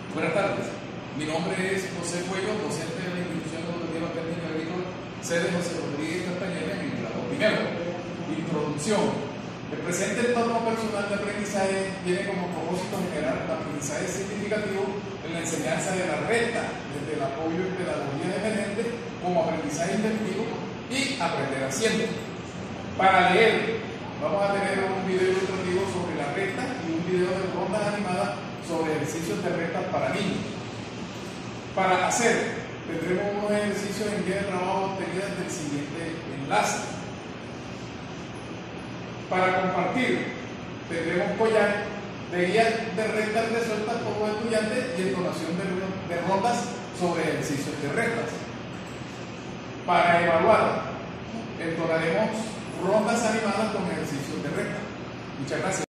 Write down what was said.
Buenas tardes, mi nombre es José Cuello, docente de la Institución Educativa Técnica Agrícola, sede José Rodríguez Castañeda en el grado primero. Introducción. El presente entorno personal de aprendizaje tiene como propósito generar aprendizaje significativo en la enseñanza de la recta, desde el apoyo en pedagogía emergente como aprendizaje inventivo y aprender haciendo. Para leer, vamos a tener un video ilustrativo sobre la recta y un video de rondas animadas sobre ejercicios de recta para niños. Para hacer, tendremos unos ejercicios en guía de trabajo obtenidas del siguiente enlace. Para compartir, tendremos collar de guías de rectas resueltas por los estudiantes y entonación de rondas sobre ejercicios de rectas. Para evaluar, entonaremos rondas animadas con ejercicios de recta. Muchas gracias.